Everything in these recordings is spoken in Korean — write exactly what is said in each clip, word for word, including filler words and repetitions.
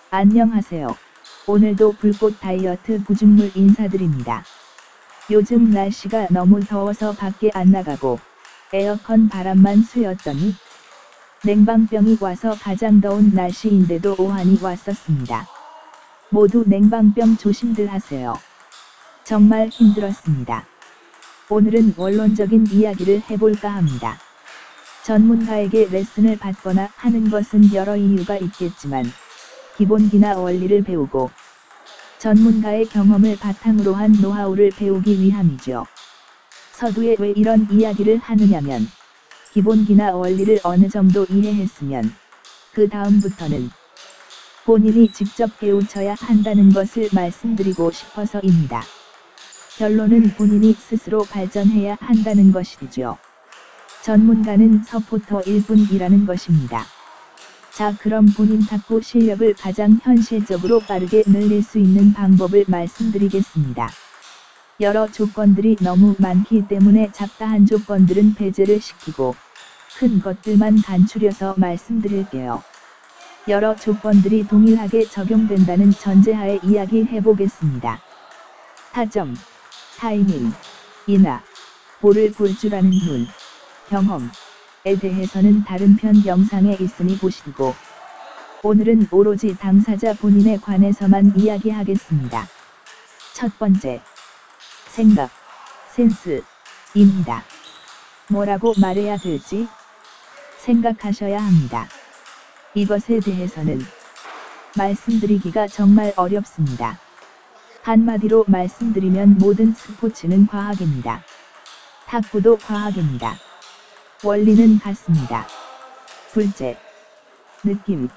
안녕하세요. 오늘도 불꽃 다이어트 구준물 인사드립니다. 요즘 날씨가 너무 더워서 밖에 안 나가고 에어컨 바람만 쐬었더니 냉방병이 와서 가장 더운 날씨인데도 오한이 왔었습니다. 모두 냉방병 조심들 하세요. 정말 힘들었습니다. 오늘은 원론적인 이야기를 해볼까 합니다. 전문가에게 레슨을 받거나 하는 것은 여러 이유가 있겠지만 기본기나 원리를 배우고 전문가의 경험을 바탕으로 한 노하우를 배우기 위함이죠. 서두에 왜 이런 이야기를 하느냐면 기본기나 원리를 어느 정도 이해했으면 그 다음부터는 본인이 직접 배우쳐야 한다는 것을 말씀드리고 싶어서입니다. 결론은 본인이 스스로 발전해야 한다는 것이죠. 전문가는 서포터일 뿐이라는 것입니다. 자, 그럼 본인 탁구 실력을 가장 현실적으로 빠르게 늘릴 수 있는 방법을 말씀드리겠습니다. 여러 조건들이 너무 많기 때문에 잡다한 조건들은 배제를 시키고 큰 것들만 간추려서 말씀드릴게요. 여러 조건들이 동일하게 적용된다는 전제하에 이야기해 보겠습니다. 타점, 타이밍, 인하, 볼을 볼 줄 아는 눈, 경험 에 대해서는 다른 편 영상에 있으니 보시고 오늘은 오로지 당사자 본인에 관해서만 이야기하겠습니다. 첫 번째, 생각, 센스입니다. 뭐라고 말해야 될지 생각하셔야 합니다. 이것에 대해서는 말씀드리기가 정말 어렵습니다. 한마디로 말씀드리면 모든 스포츠는 과학입니다. 탁구도 과학입니다. 원리는 같습니다. 둘째, 느낌,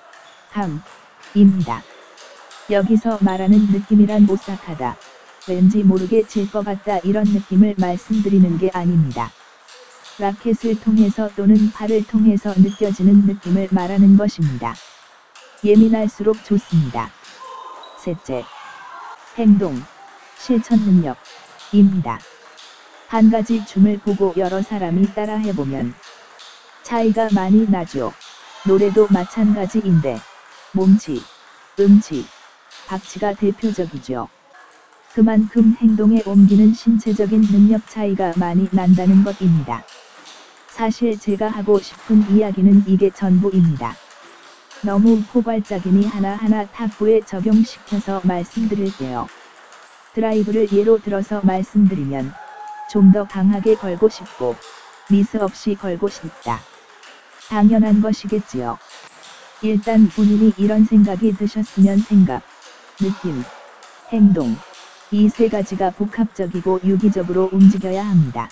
감입니다. 여기서 말하는 느낌이란 오싹하다, 왠지 모르게 질 것 같다 이런 느낌을 말씀드리는 게 아닙니다. 라켓을 통해서 또는 팔을 통해서 느껴지는 느낌을 말하는 것입니다. 예민할수록 좋습니다. 셋째, 행동, 실천 능력입니다. 한 가지 춤을 보고 여러 사람이 따라 해보면 차이가 많이 나죠. 노래도 마찬가지인데 몸치, 음치, 박치가 대표적이죠. 그만큼 행동에 옮기는 신체적인 능력 차이가 많이 난다는 것입니다. 사실 제가 하고 싶은 이야기는 이게 전부입니다. 너무 포괄적이니 하나하나 탁구에 적용시켜서 말씀드릴게요. 드라이브를 예로 들어서 말씀드리면 좀 더 강하게 걸고 싶고 미스 없이 걸고 싶다. 당연한 것이겠지요. 일단 본인이 이런 생각이 드셨으면 생각, 느낌, 행동 이 세 가지가 복합적이고 유기적으로 움직여야 합니다.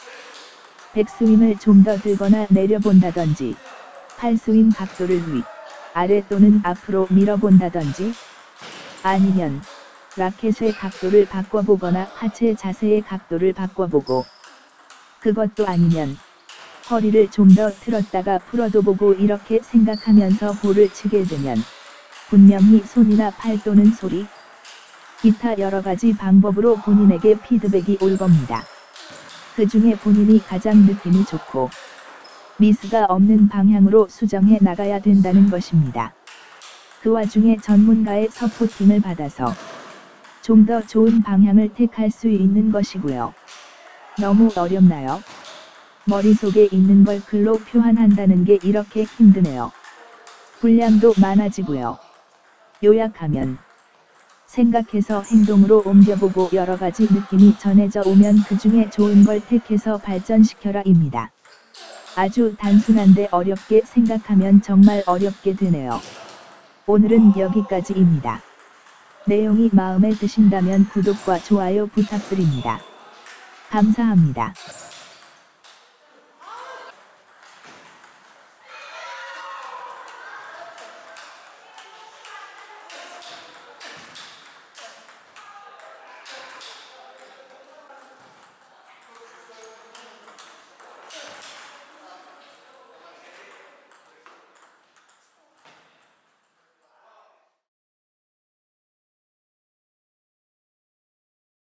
백스윙을 좀 더 들거나 내려본다든지 팔스윙 각도를 위, 아래 또는 앞으로 밀어본다든지 아니면 라켓의 각도를 바꿔보거나 하체 자세의 각도를 바꿔보고 그것도 아니면 허리를 좀 더 틀었다가 풀어도 보고 이렇게 생각하면서 볼을 치게 되면 분명히 손이나 팔 또는 소리, 기타 여러 가지 방법으로 본인에게 피드백이 올 겁니다. 그 중에 본인이 가장 느낌이 좋고 미스가 없는 방향으로 수정해 나가야 된다는 것입니다. 그 와중에 전문가의 서포팅을 받아서 좀 더 좋은 방향을 택할 수 있는 것이고요. 너무 어렵나요? 머릿속에 있는 걸 글로 표현한다는 게 이렇게 힘드네요. 분량도 많아지고요. 요약하면 생각해서 행동으로 옮겨보고 여러 가지 느낌이 전해져 오면 그 중에 좋은 걸 택해서 발전시켜라 입니다. 아주 단순한데 어렵게 생각하면 정말 어렵게 되네요. 오늘은 여기까지입니다. 내용이 마음에 드신다면 구독과 좋아요 부탁드립니다. 감사합니다.